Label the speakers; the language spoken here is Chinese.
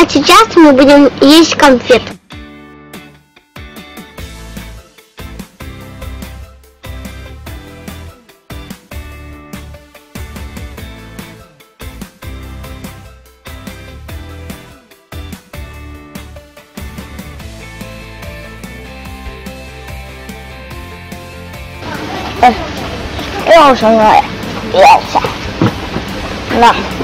Speaker 1: сейчас мы будем есть конфет.又什么呀？别下，那。